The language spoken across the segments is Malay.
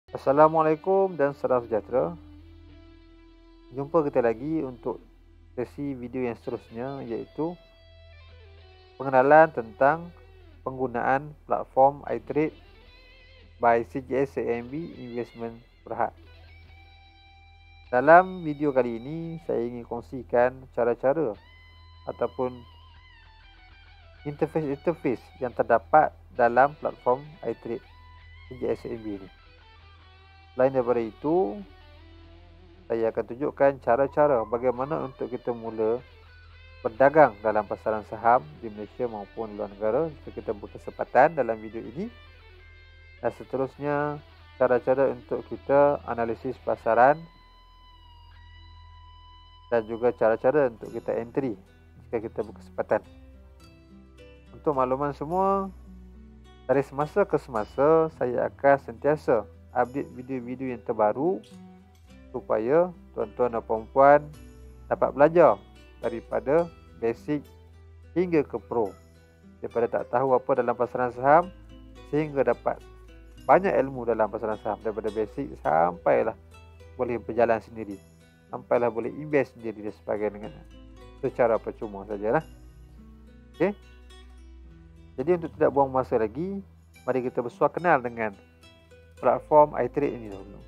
Assalamualaikum dan salam sejahtera. Jumpa kita lagi untuk sesi video yang seterusnya, iaitu pengenalan tentang penggunaan platform iTrade by CGS CIMB Investment Berhad. Dalam video kali ini, saya ingin kongsikan cara-cara ataupun interface yang terdapat dalam platform iTrade CGS CIMB ini. Selain daripada itu, saya akan tunjukkan cara-cara bagaimana untuk kita mula berdagang dalam pasaran saham di Malaysia maupun luar negara jika kita berkesempatan dalam video ini. Dan seterusnya, cara-cara untuk kita analisis pasaran dan juga cara-cara untuk kita entry jika kita berkesempatan. Untuk makluman semua, dari semasa ke semasa saya akan sentiasa update video-video yang terbaru supaya tuan-tuan dan puan-puan dapat belajar daripada basic hingga ke pro, daripada tak tahu apa dalam pasaran saham sehingga dapat banyak ilmu dalam pasaran saham, daripada basic sampailah boleh berjalan sendiri, sampailah boleh invest sendiri dan sebagainya secara percuma sajalah. Okey. Jadi untuk tidak buang masa lagi, mari kita bersuah kenal dengan platform iTrade ini dahulu.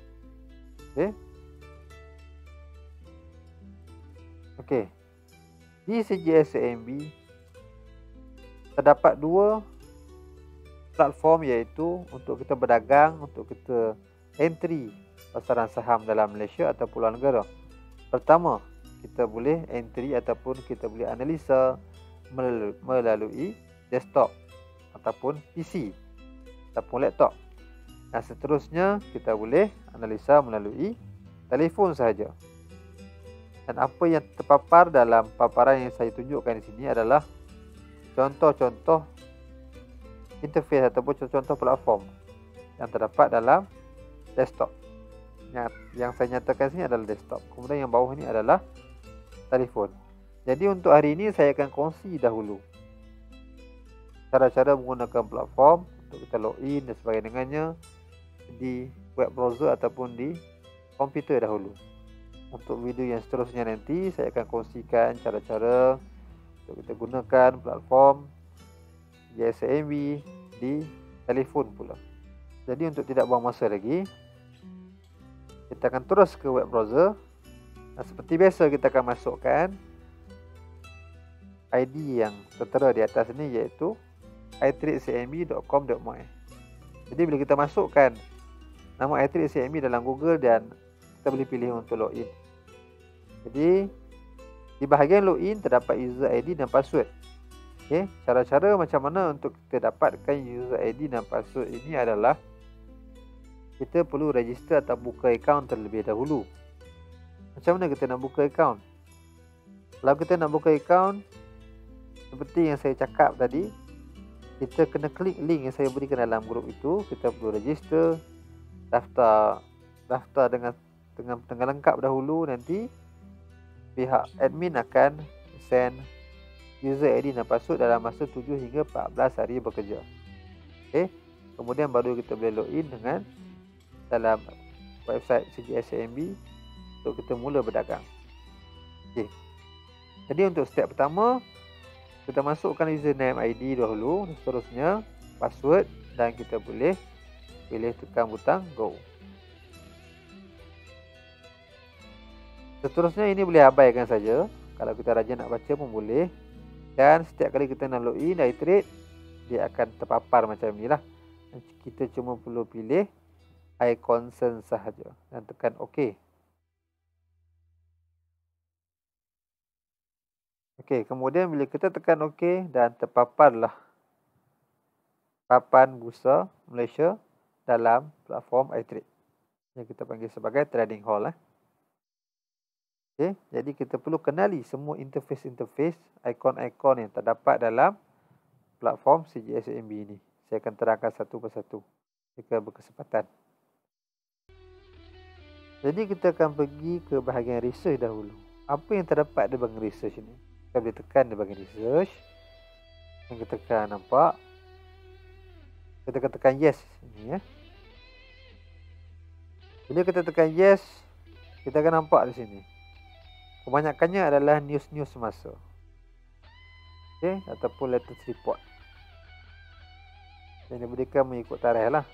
Okey. Di CGS CIMB terdapat dua platform, iaitu untuk kita berdagang, untuk kita entry pasaran saham dalam Malaysia ataupun luar negara. Pertama, kita boleh entry ataupun kita boleh analisa melalui desktop ataupun PC ataupun laptop. Dan seterusnya, kita boleh analisa melalui telefon sahaja. Dan apa yang terpapar dalam paparan yang saya tunjukkan di sini adalah contoh-contoh interface ataupun contoh-contoh platform yang terdapat dalam desktop. Yang saya nyatakan sini adalah desktop. Kemudian yang bawah ini adalah telefon. Jadi untuk hari ini saya akan kongsi dahulu cara-cara menggunakan platform untuk kita login dan sebagainya di web browser ataupun di komputer dahulu. Untuk video yang seterusnya nanti saya akan kongsikan cara-cara untuk kita gunakan platform CGS CIMB di telefon pula. Jadi untuk tidak buang masa lagi, kita akan terus ke web browser. Dan seperti biasa kita akan masukkan ID yang tertera di atas ini, iaitu itradecimb.com.my. Jadi bila kita masukkan nama iTrade CIMB dalam Google, dan kita boleh pilih untuk login. Jadi di bahagian login terdapat user ID dan password. Okey, cara-cara macam mana untuk kita dapatkan user ID dan password ini adalah kita perlu register atau buka akaun terlebih dahulu. Macam mana kita nak buka akaun? Kalau kita nak buka akaun, seperti yang saya cakap tadi, kita kena klik link yang saya berikan dalam grup itu. Kita perlu register, daftar dengan lengkap dahulu. Nanti pihak admin akan send user ID dan password dalam masa 7 hingga 14 hari bekerja. Okey, kemudian baru kita boleh login dengan dalam website CGS CIMB untuk kita mula berdagang. Okey. Jadi untuk step pertama, kita masukkan username ID dahulu, seterusnya password, dan kita boleh pilih tekan butang go. Seterusnya ini boleh abaikan saja. Kalau kita rajin nak baca pun boleh. Dan setiap kali kita nak login iTrade, dia akan terpapar macam inilah. Kita cuma perlu pilih I consent sahaja dan tekan OK. Okey, kemudian bila kita tekan OK dan terpaparlah papan bursa Malaysia dalam platform iTrade yang kita panggil sebagai trading hall. Okey, jadi kita perlu kenali semua interface, ikon-ikon yang terdapat dalam platform CGS CIMB ini. Saya akan terangkan satu persatu jika berkesempatan. Jadi kita akan pergi ke bahagian research dahulu. Apa yang terdapat di bahagian research ini? Kita boleh tekan di bahagian research. Yang kita tekan nampak. Kita tekan yes ini ya. Bila kita tekan yes, kita akan nampak di sini. Kebanyakannya adalah news-news semasa. Okey, ataupun latest report. Yang diberikan mengikut tarikh lah.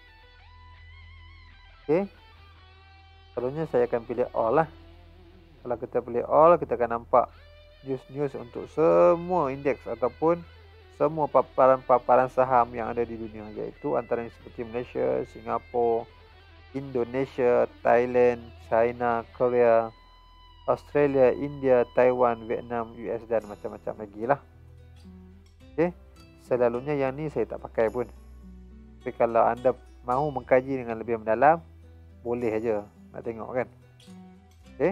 Okey. Selalunya saya akan pilih all lah. Kalau kita pilih all, kita akan nampak news-news untuk semua indeks ataupun semua paparan saham yang ada di dunia, iaitu antaranya seperti Malaysia, Singapura, Indonesia, Thailand, China, Korea, Australia, India, Taiwan, Vietnam, US dan macam-macam lagi lah. Okay. Selalunya yang ni saya tak pakai pun. Tapi kalau anda mahu mengkaji dengan lebih mendalam, boleh aja nak tengok kan. Okay.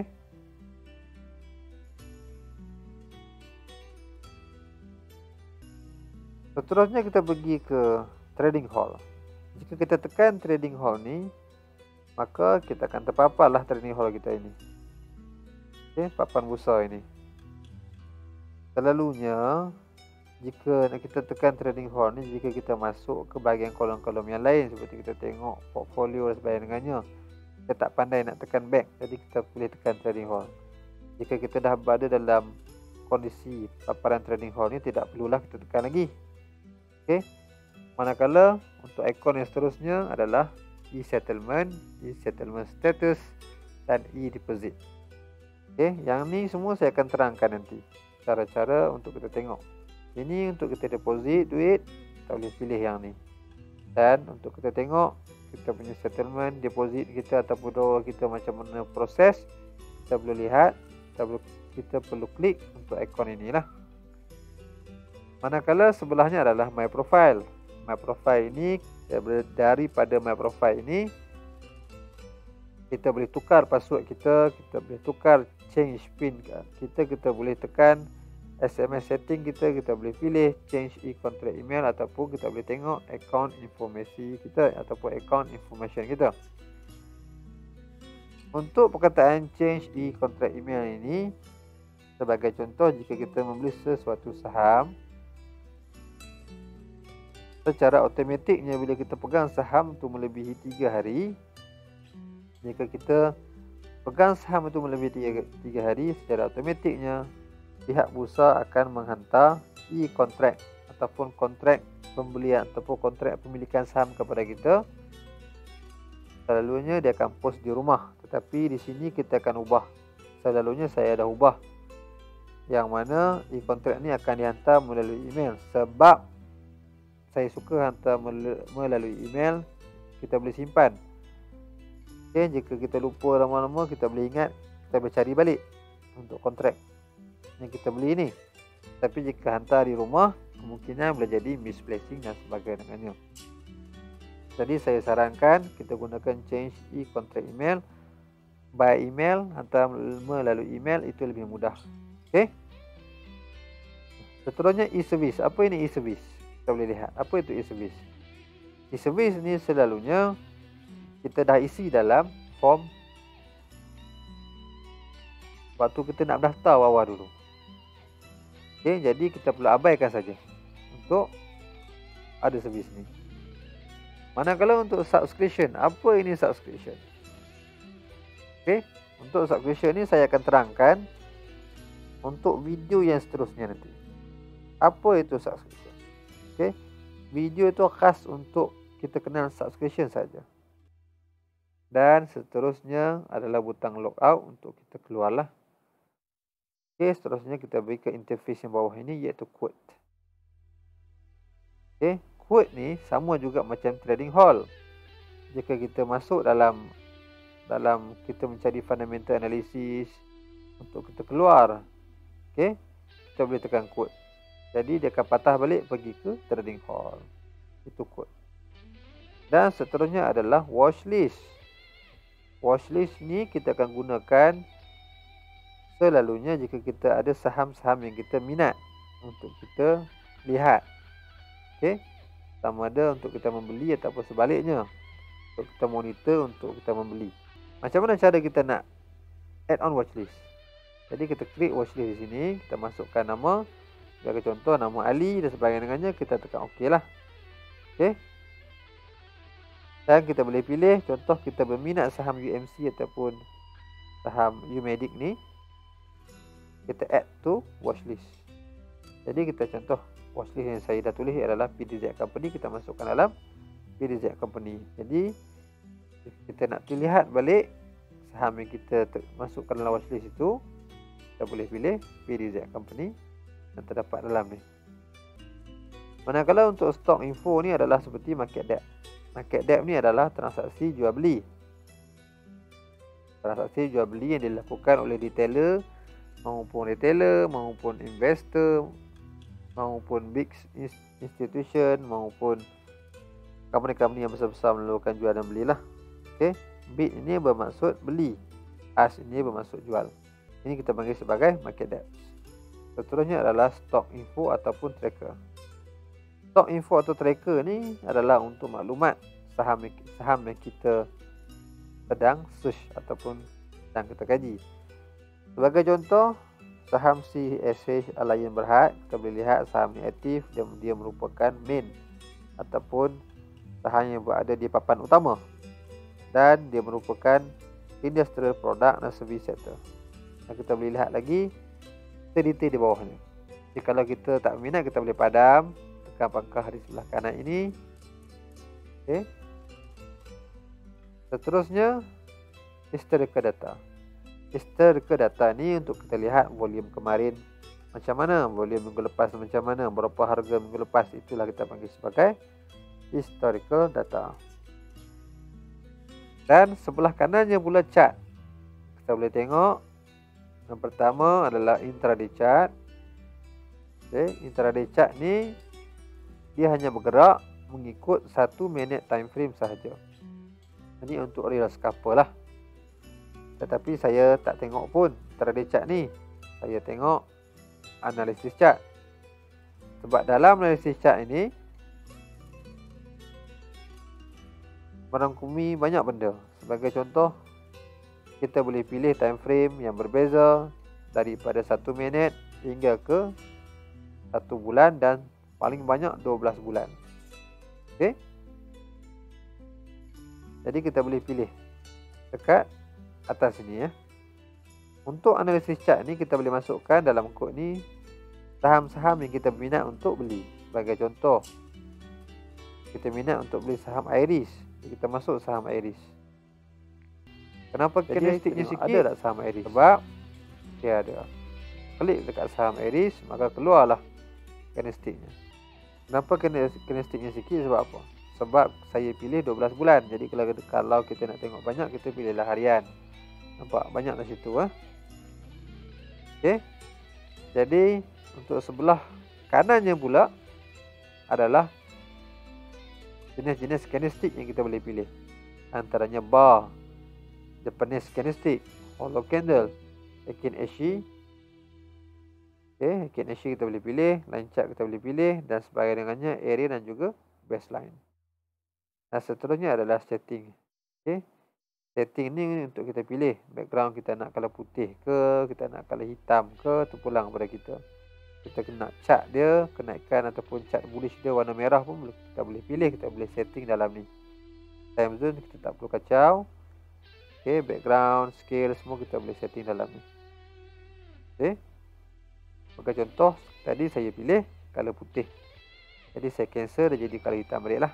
Seterusnya kita pergi ke trading hall. Jika kita tekan trading hall ni, maka kita akan terpapar lah trading hall kita ini. Okay, papan bursa ini. Selalunya, jika kita tekan trading hall ni, jika kita masuk ke bahagian kolom-kolom yang lain, seperti kita tengok portfolio dan sebagainya dengannya, kita tak pandai nak tekan back, jadi kita boleh tekan trading hall. Jika kita dah berada dalam kondisi paparan trading hall ni, tidak perlulah kita tekan lagi. Okay. Manakala untuk ikon yang seterusnya adalah e-settlement, e-settlement status dan e-deposit. Okay. Yang ni semua saya akan terangkan nanti. Cara-cara untuk kita tengok. Ini untuk kita deposit duit, kita boleh pilih yang ni. Dan untuk kita tengok kita punya settlement, deposit kita ataupun withdrawal kita macam mana proses, kita boleh lihat, kita perlu klik untuk ikon inilah. Manakala sebelahnya adalah My Profile. My Profile ini, daripada My Profile ini, kita boleh tukar password kita boleh tukar change PIN kita boleh tekan SMS setting kita boleh pilih change e-contract email ataupun kita boleh tengok account informasi kita ataupun account information kita. Untuk perkataan change e-contract email ini, sebagai contoh, jika kita membeli sesuatu saham, secara automatiknya bila kita pegang saham itu melebihi 3 hari, jika kita pegang saham itu melebihi 3 hari, secara automatiknya pihak bursa akan menghantar e-contract ataupun kontrak pembelian ataupun kontrak pemilikan saham kepada kita. Selalunya dia akan post di rumah, tetapi di sini kita akan ubah. Selalunya saya dah ubah, yang mana e-contract ni akan dihantar melalui email, sebab saya suka hantar melalui email, kita boleh simpan. Okay, jika kita lupa lama-lama, kita boleh ingat, kita boleh cari balik untuk kontrak yang kita beli ni. Tapi jika hantar di rumah, kemungkinan boleh jadi misplacing dan sebagainya dengannya. Jadi saya sarankan kita gunakan change e-contract email by email, hantar melalui email, itu lebih mudah. Okay. Seterusnya e-service. Apa ini e-service? Kita boleh lihat apa itu e-service. E-service ni selalunya kita dah isi dalam form waktu kita nak berdaftar awal dulu. Okay, jadi kita perlu abaikan saja untuk ada servis ni. Manakala untuk subscription, apa ini subscription? Okay, untuk subscription ni saya akan terangkan untuk video yang seterusnya nanti. Apa itu subscription? Okay, video itu khas untuk kita kenal subscription saja. Dan seterusnya adalah butang logout untuk kita keluarlah. Okay, seterusnya kita beri ke interface yang bawah ini, iaitu quote. Okay, quote ni sama juga macam trading hall. Jika kita masuk dalam kita mencari fundamental analysis untuk kita keluar, okay, kita boleh tekan quote. Jadi dia akan patah balik pergi ke trading hall. Itu quote. Dan seterusnya adalah watch list. Watch list ni kita akan gunakan selalunya jika kita ada saham-saham yang kita minat untuk kita lihat. Okay, sama ada untuk kita membeli ataupun sebaliknya, untuk kita monitor untuk kita membeli. Macam mana cara kita nak add on watch list? Jadi kita klik watch list di sini, kita masukkan nama, sebagai contoh nama Ali dan sebagainya dengannya, kita tekan OK lah. Okay. Dan kita boleh pilih, contoh kita berminat saham UMC ataupun saham UMedic ni, kita add to watchlist. Jadi kita contoh watchlist yang saya dah tulis adalah PDZ Company, kita masukkan dalam PDZ Company. Jadi kita nak lihat balik saham yang kita masukkan dalam watchlist itu, kita boleh pilih PDZ Company yang terdapat dalam ni. Manakala untuk stock info ni adalah seperti market depth. Market depth ni adalah transaksi jual beli. Transaksi jual beli yang dilakukan oleh retailer maupun investor maupun big institution maupun company-company yang besar-besar melakukan jual dan belilah. Okey, bid ini bermaksud beli, as ini bermaksud jual. Ini kita panggil sebagai market depth. Seterusnya adalah stock info ataupun tracker. Stock info atau tracker ni adalah untuk maklumat saham yang kita sedang search ataupun sedang kita kaji. Sebagai contoh, saham CSH Alliance Berhad, kita boleh lihat saham ni aktif dan dia merupakan main ataupun saham yang berada di papan utama dan dia merupakan industrial product dan service sector. Dan kita boleh lihat lagi detail di bawahnya. Jadi kalau kita tak minat, kita boleh padam, tekan pangkah di sebelah kanan ini. Okey. Seterusnya historical data. Historical data ni untuk kita lihat volume kemarin macam mana, volume minggu lepas macam mana, berapa harga minggu lepas, itulah kita panggil sebagai historical data. Dan sebelah kanannya pula chart. Kita boleh tengok yang pertama adalah intraday chart. Okay, intraday chart ni dia hanya bergerak mengikut 1 minit time frame sahaja. Ini untuk real scalper lah. Tetapi saya tak tengok pun intraday chart ni. Saya tengok analisis chart. Sebab dalam analisis chart ini merangkumi banyak benda. Sebagai contoh, kita boleh pilih time frame yang berbeza daripada 1 minit hingga ke 1 bulan dan paling banyak 12 bulan. Okey. Jadi kita boleh pilih dekat atas sini ya. Untuk analisis chart ni kita boleh masukkan dalam kod ni saham-saham yang kita minat untuk beli. Sebagai contoh, kita minat untuk beli saham Iris. Kita masuk saham Iris. Kenapa candlesticknya sikit? Ada tak saham Iris? Sebab dia ada. Klik dekat saham Iris, maka keluarlah candlesticknya. Kenapa candlesticknya sikit? Sebab apa? Sebab saya pilih 12 bulan. Jadi kalau kita nak tengok banyak, kita pilihlah harian. Nampak banyak di situ Okey. Jadi untuk sebelah kanannya pula adalah jenis-jenis candlestick yang kita boleh pilih. Antaranya bar, Japanese candlestick, hollow candle, Heikin Ashi. Heikin Ashi kita boleh pilih, line chart kita boleh pilih dan sebagainya dengannya area dan juga baseline. Dan seterusnya adalah setting. Okey. Setting ni untuk kita pilih background kita nak color putih ke, kita nak color hitam ke, terpulang kepada kita. Kita nak chart dia, kenaikan ataupun chart bullish dia warna merah pun kita boleh pilih, kita boleh setting dalam ni. Time zone kita tak perlu kacau. Okey, background, scale semua kita boleh setting dalam ni. Okey. Sebagai contoh, tadi saya pilih color putih. Jadi saya cancel dia jadi color hitam balik lah.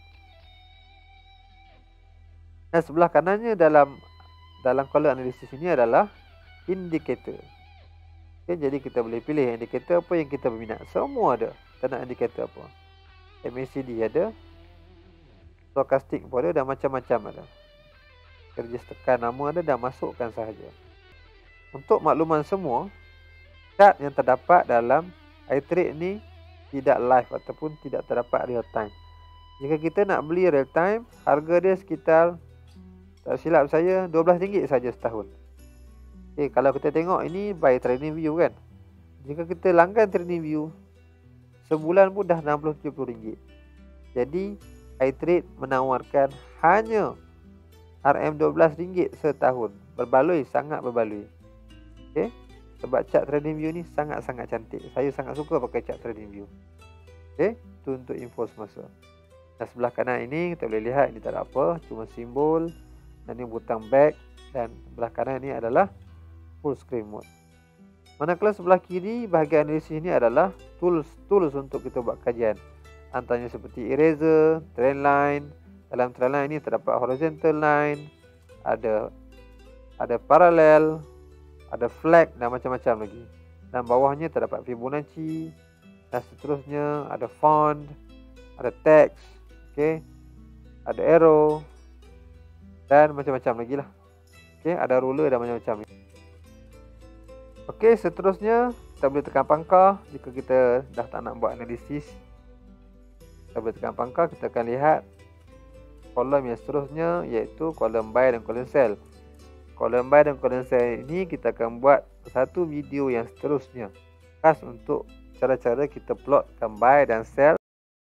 Dan sebelah kanannya dalam color analysis ini adalah indikator. Okay, jadi kita boleh pilih indikator apa yang kita berminat. Semua ada. Kita nak indikator apa. MACD ada. Stochastic pun ada dan macam-macam ada. Kerja tekan nama ada dan masukkan sahaja. Untuk makluman semua, chart yang terdapat dalam iTrade ni tidak live ataupun tidak terdapat real time. Jika kita nak beli real time, harga dia sekitar, tak silap saya, RM12 saja setahun. Okay, kalau kita tengok ini by TradingView kan. Jika kita langgan TradingView, sebulan pun dah RM60-70. Jadi iTrade menawarkan hanya RM12 setahun. Berbaloi, sangat berbaloi. Okay? Sebab chart TradingView ni sangat-sangat cantik. Saya sangat suka pakai chart TradingView. Okay? Itu untuk info semasa. Dan sebelah kanan ini kita boleh lihat ini tak ada apa, cuma simbol. Dan ini butang back, dan sebelah kanan ini adalah full screen mode. Manakala sebelah kiri bahagian analisis ini adalah tools untuk kita buat kajian. Antaranya seperti eraser, trend line. Dalam trend line ini terdapat horizontal line, ada parallel, ada flag dan macam-macam lagi. Dan bawahnya terdapat Fibonacci dan seterusnya, ada font, ada text, okey. Ada arrow dan macam-macam lagi lah. Okey, ada ruler dan macam-macam. Okey, seterusnya kita boleh tekan pangkal jika kita dah tak nak buat analisis. Kita boleh tekan pangkal, kita akan lihat kolom yang seterusnya, iaitu kolom buy dan kolom sell. Kolom buy dan kolom sell ini kita akan buat satu video yang seterusnya, khas untuk cara-cara kita plotkan buy dan sell.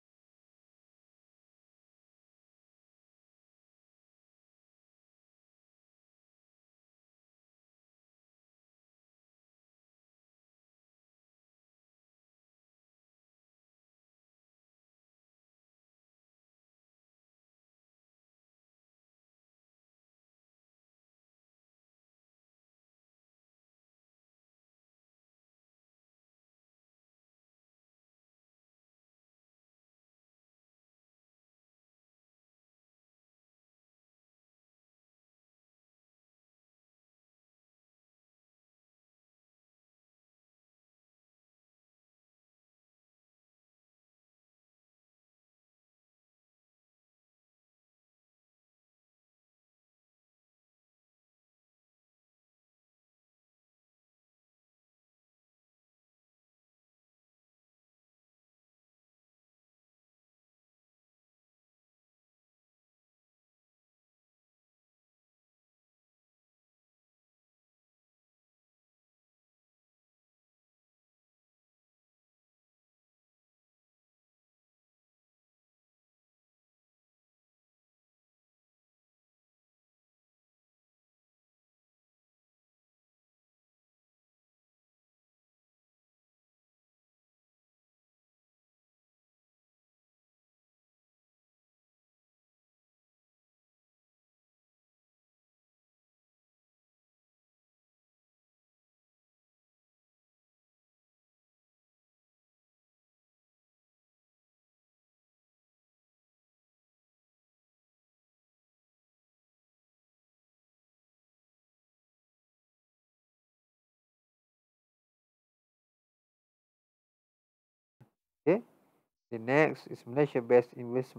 Okay. The next is Malaysia-based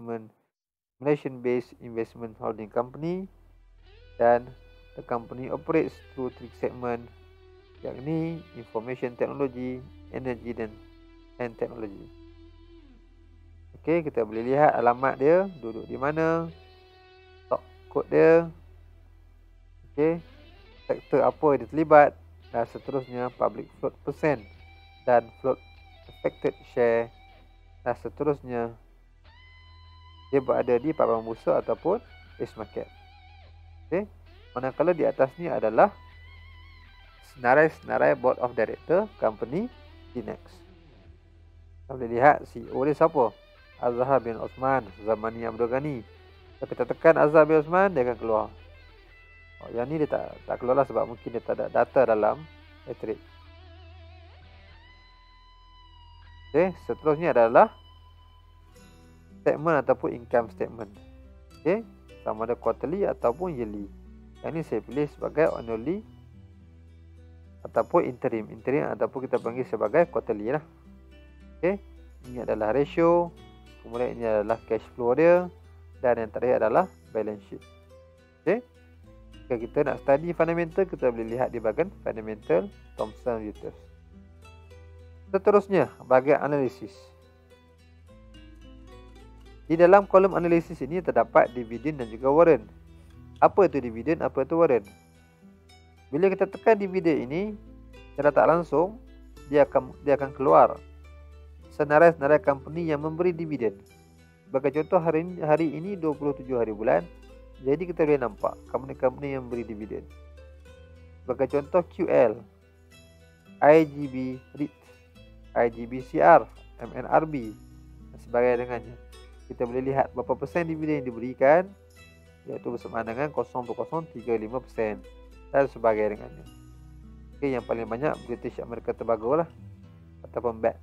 investment holding company, dan the company operates through 3 segment, yakni information technology, energy and technology. Okey, kita boleh lihat alamat dia, duduk di mana, stock code dia, okey, sektor apa dia terlibat, dan seterusnya public float percent dan float affected share, dan seterusnya dia berada di paparan bursa ataupun base market. Okey, manakala di atas ni adalah senarai board of director company Dinex. Kita boleh lihat CEO dia siapa? Azhar bin Osman Zamani Abdul Ghani. Kalau kita tekan Azhar bin Osman, dia akan keluar. Yang ni dia tak keluar lah sebab mungkin dia tak ada data dalam trade. Okey, seterusnya adalah statement ataupun income statement. Okey, sama ada quarterly ataupun yearly. Yang ni saya pilih sebagai annually ataupun interim ataupun kita panggil sebagai quarterly lah. Okey, ini adalah ratio, kemudian ini adalah cash flow dia, dan yang terakhir adalah balance sheet. Okey, jika kita nak study fundamental, kita boleh lihat di bahagian fundamental Thomson Reuters. Seterusnya, bahagian analisis. Di dalam kolom analisis ini terdapat dividen dan juga warrant. Apa itu dividen, apa itu warrant? Bila kita tekan dividen ini, secara tak langsung dia akan keluar senarai-senarai company yang memberi dividen. Sebagai contoh, hari ini 27 hari bulan, jadi kita boleh nampak company-company yang memberi dividen. Sebagai contoh, QL, IGB REIT, IGB CR, MNRB dan sebagainya dengannya. kita boleh lihat berapa persen dividen yang diberikan, iaitu bersama dengan 0.035% dan sebagainya dengannya. Okay, yang paling banyak British American Tobacco lah, ataupun BAT.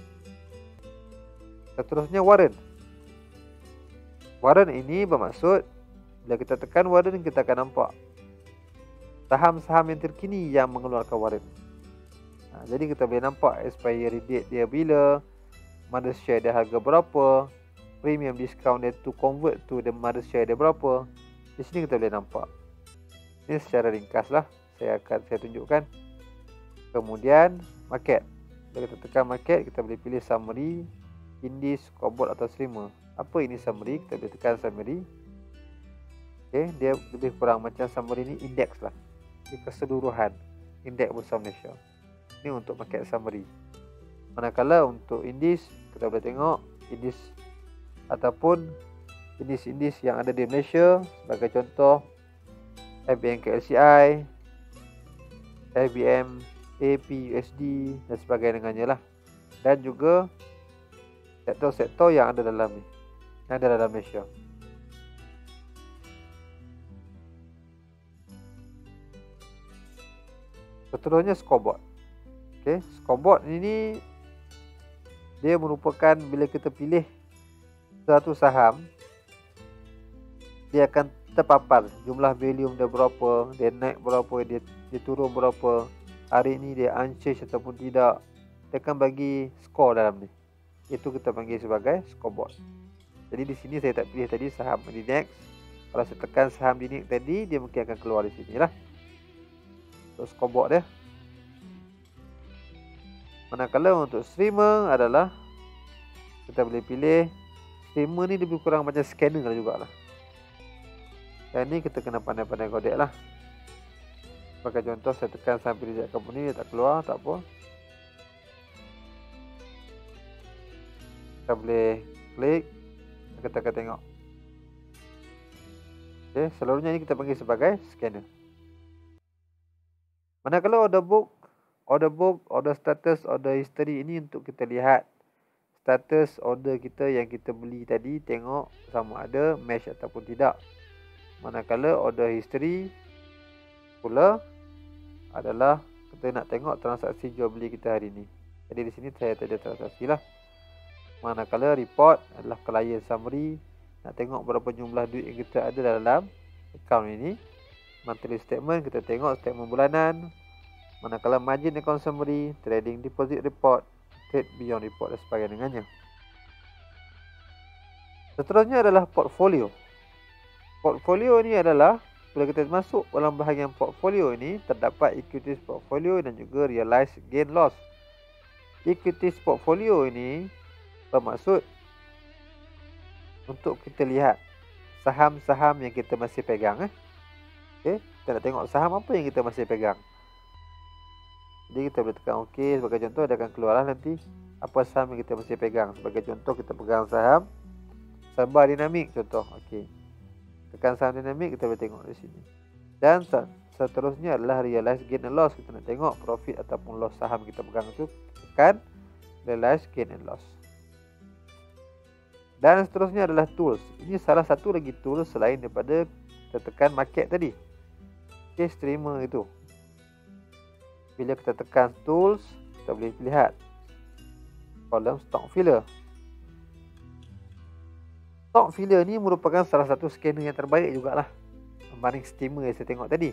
Seterusnya warrant. Warrant ini bermaksud bila kita tekan warrant, kita akan nampak saham-saham yang terkini yang mengeluarkan warrant. Jadi kita boleh nampak expiry date dia bila, mother share dia harga berapa, premium discount dia to convert to the mother share dia berapa. Di sini kita boleh nampak. Ini secara ringkas lah saya tunjukkan. Kemudian market. Bila kita tekan market, kita boleh pilih summary, indice, scoreboard atau streamer. Apa ini summary? Kita boleh tekan summary. Okay, dia lebih kurang macam summary ni index lah. Ini keseluruhan indeks Bursa Malaysia. Ini untuk market summary. Manakala untuk indice, kita boleh tengok indice ataupun indice yang ada di Malaysia. Sebagai contoh, FBN KLCI, FBM APUSD dan sebagainya dengannya lah. Dan juga sektor-sektor yang ada dalam ni, yang ada dalam Malaysia. Seterusnya scoreboard. Okay, scoreboard ini dia merupakan bila kita pilih satu saham, dia akan terpapar jumlah volume dia berapa, dia naik berapa, dia turun berapa, hari ini dia unchange ataupun tidak. Dia akan bagi skor dalam ni. Itu kita panggil sebagai scoreboard. Jadi di sini saya tak pilih tadi saham Dinex. Kalau saya tekan saham Dinex tadi, dia mungkin akan keluar di sini lah. Untuk scoreboard dia. Manakala untuk streamer adalah kita boleh pilih, streamer ni lebih kurang macam scanner jugalah. Dan ni kita kena pandai-pandai kodek lah. Sebagai contoh, saya tekan sampai reject company, dia tak keluar, tak apa. Kita boleh klik, kita akan tengok. Okay, seluruhnya ni kita panggil sebagai scanner. Manakala order book, order status, order history, ini untuk kita lihat status order kita yang kita beli tadi, tengok sama ada match ataupun tidak. Manakala order history pula adalah kita nak tengok transaksi jual beli kita hari ni. Jadi di sini saya tak ada transaksi lah. Manakala report adalah client summary, nak tengok berapa jumlah duit yang kita ada dalam account ini. Monthly statement, kita tengok statement bulanan. Manakala margin account summary, trading deposit report, trade beyond report dan sebagainya dengannya. Seterusnya adalah portfolio. Portfolio ini adalah bila kita masuk dalam bahagian portfolio ini, terdapat equities portfolio dan juga realized gain loss. Equities portfolio ini bermaksud untuk kita lihat saham-saham yang kita masih pegang. Okay, kita nak tengok saham apa yang kita masih pegang. Jadi kita boleh tekan OK. Sebagai contoh, dia akan keluarlah nanti apa saham yang kita masih pegang. Sebagai contoh, kita pegang saham Sabah Dinamik contoh. OK, tekan saham Dinamik, kita boleh tengok di sini. Dan seterusnya adalah realized gain and loss. Kita nak tengok profit ataupun loss saham kita pegang itu, tekan realized gain and loss. Dan seterusnya adalah tools. Ini salah satu lagi tools selain daripada kita tekan market tadi. Okay, streamer itu. Bila kita tekan tools, kita boleh lihat kolom stock filler. Stock filler ni merupakan salah satu scanner yang terbaik jugalah berbanding steamer yang saya tengok tadi.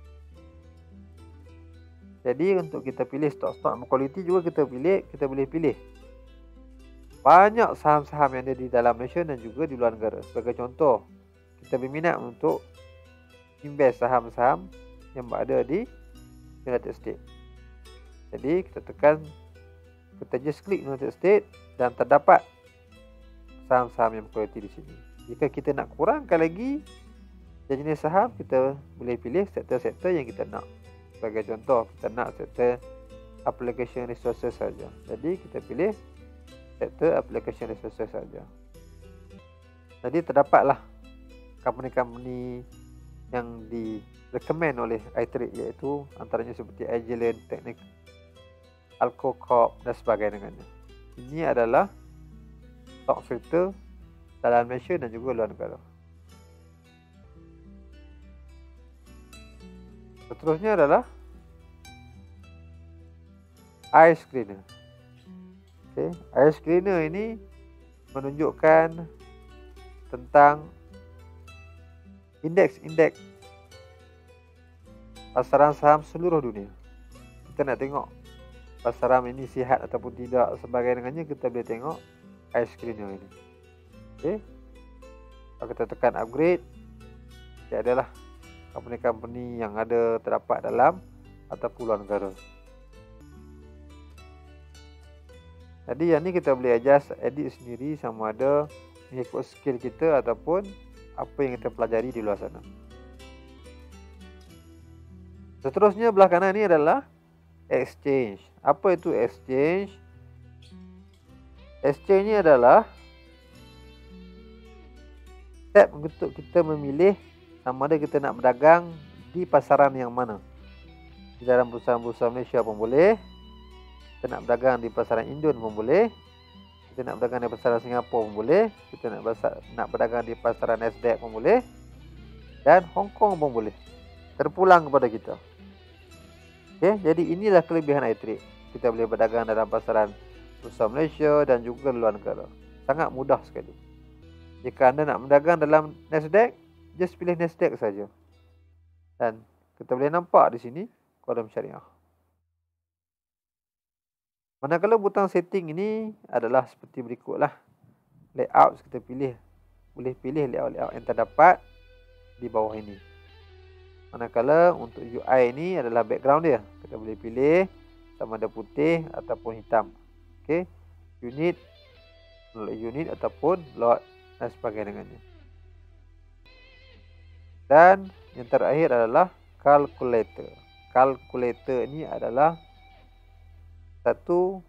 Jadi untuk kita pilih stock-stock quality juga kita boleh pilih banyak saham-saham yang ada di dalam Malaysia dan juga di luar negara. Sebagai contoh, kita berminat untuk invest saham-saham yang berada di United States. Jadi kita tekan, kita just klik United States dan terdapat saham-saham yang berkualiti di sini. Jika kita nak kurangkan lagi jenis saham, kita boleh pilih sektor-sektor yang kita nak. Sebagai contoh, kita nak sektor application resources saja. Jadi kita pilih sektor application resources saja. Jadi terdapatlah company-company yang recommend oleh iTrade, iaitu antaranya seperti Agilent, Technic, Alco Corp dan sebagainya. Ini adalah stock filter dalam Malaysia dan juga luar negara. Seterusnya adalah eye screener. Okay. Eye screener ini menunjukkan tentang indeks pasaran saham seluruh dunia. Kita nak tengok pasaran ini sihat ataupun tidak sebagai dengannya, kita boleh tengok eye screener ini. Okay. Kalau kita tekan upgrade, dia adalah company-company yang ada terdapat dalam ataupun luar negara. Jadi yang ni kita boleh adjust, edit sendiri sama ada mengikut skill kita ataupun apa yang kita pelajari di luar sana. Seterusnya belah kanan ni adalah exchange. Apa itu exchange? Exchange ni adalah step untuk kita memilih sama ada kita nak berdagang di pasaran yang mana. Di dalam bursa Malaysia pun boleh. Kita nak berdagang di pasaran Indon pun boleh. Kita nak berdagang di pasaran Singapura pun boleh. Kita nak berdagang di pasaran Nasdaq pun boleh. Dan Hong Kong pun boleh. Terpulang kepada kita. Okay, jadi inilah kelebihan iTrade. Kita boleh berdagang dalam pasaran bursa Malaysia dan juga luar negara. Sangat mudah sekali. Jika anda nak berdagang dalam Nasdaq, just pilih Nasdaq saja. Dan kita boleh nampak di sini kolom syariah. Manakala butang setting ini adalah seperti berikutlah. Layout kita pilih. Boleh pilih layout yang terdapat di bawah ini. Manakala untuk UI ini adalah background dia. Kita boleh pilih sama ada putih ataupun hitam. Okey. Unit ataupun lot dan sebagainya dengannya. Dan yang terakhir adalah calculator. Calculator ini adalah satu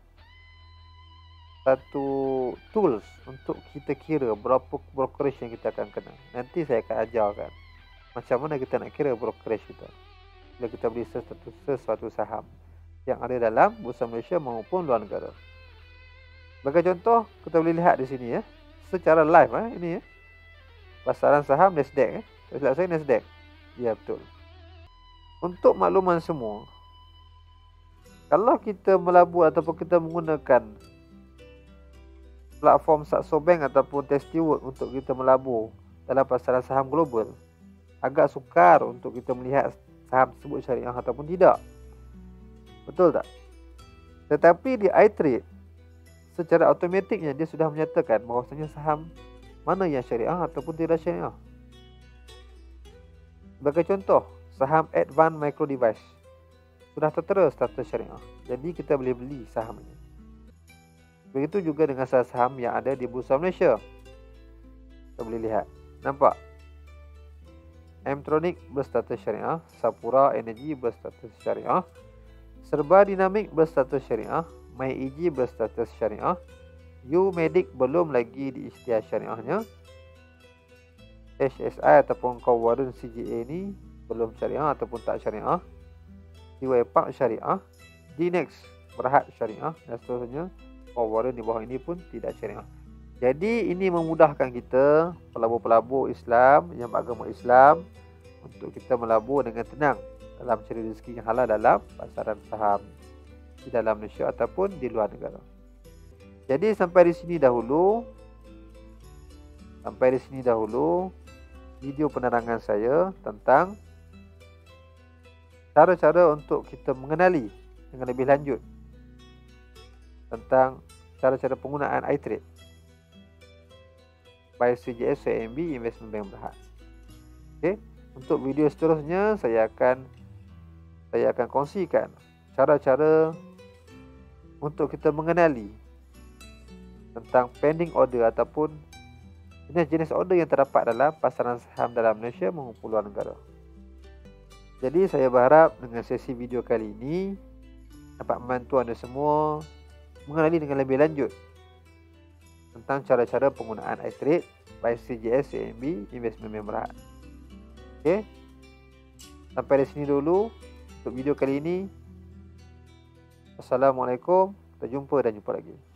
tools untuk kita kira berapa brokerage yang kita akan kena. Nanti saya akan ajarkan macam mana kita nak kira brokerage kita bila kita beli sesuatu saham yang ada dalam bursa Malaysia maupun luar negara. Sebagai contoh, kita boleh lihat di sini ya, secara live ini ya. Pasaran saham Nasdaq Silap saya Nasdaq. Ya, betul. Untuk makluman semua, kalau kita melabur ataupun kita menggunakan platform Saxo Bank ataupun Tastyworks untuk kita melabur dalam pasaran saham global, agak sukar untuk kita melihat saham tersebut syariah ataupun tidak. Betul tak? Tetapi di iTrade, secara automatiknya dia sudah menyatakan bahawasanya saham mana yang syariah ataupun tidak syariah. Sebagai contoh, saham Advanced Micro Device sudah tertera status syariah. Jadi kita boleh beli saham ini. Begitu juga dengan saham yang ada di Bursa Malaysia. Kita boleh lihat. Nampak? Mtronic berstatus syariah, Sapura Energy berstatus syariah, Serba Dinamik berstatus syariah, MyEG berstatus syariah, U-Medic belum lagi diisytiharkan syariahnya, HSI ataupun Warren CGA ni belum syariah ataupun tak syariah, DY Park syariah, DNEX Berhad syariah dan seterusnya. Warren di bawah ini pun tidak syariah. Jadi ini memudahkan kita pelabur-pelabur Islam yang beragama Islam untuk kita melabur dengan tenang dalam cari rezeki yang halal dalam pasaran saham di dalam Malaysia ataupun di luar negara. Jadi sampai di sini dahulu video penerangan saya tentang cara-cara untuk kita mengenali dengan lebih lanjut tentang cara-cara penggunaan iTrade by CGS CIMB Investment Bank Berhad. Okey, untuk video seterusnya saya akan kongsikan cara-cara untuk kita mengenali tentang pending order ataupun jenis-jenis order yang terdapat dalam pasaran saham dalam Malaysia maupun luar negara. Jadi saya berharap dengan sesi video kali ini dapat membantu anda semua mengenali dengan lebih lanjut tentang cara-cara penggunaan iTrade by CGS CIMB Investment Bank Berhad. Okey. Sampai di sini dulu untuk video kali ini. Assalamualaikum. Kita jumpa dan jumpa lagi.